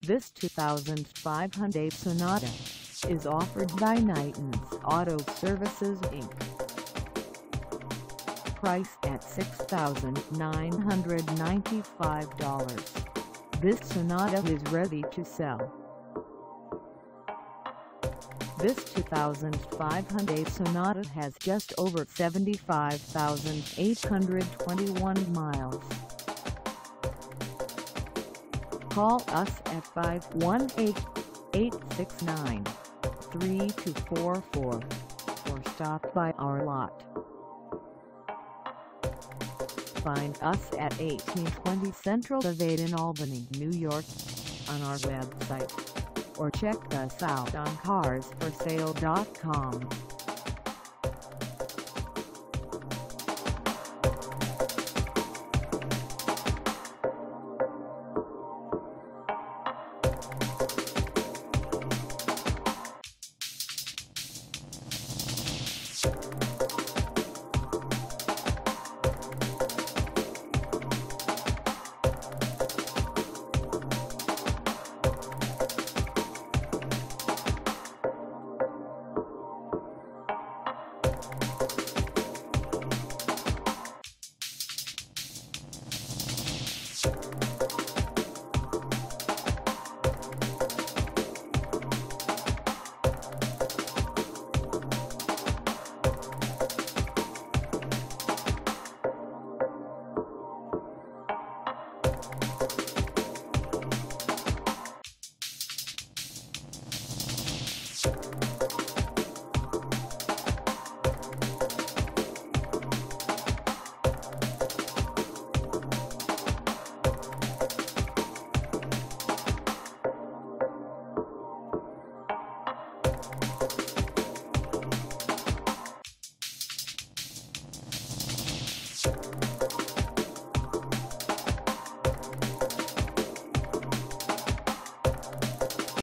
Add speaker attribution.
Speaker 1: This 2005 Hyundai Sonata is offered by Knighton's Auto Services Inc. Price at $6,995. This Sonata is ready to sell. This 2005 Hyundai Sonata has just over 75,821 miles. Call us at 518-869-3244 or stop by our lot. Find us at 1820 Central Ave in Albany, New York, on our website, or check us out on carsforsale.com.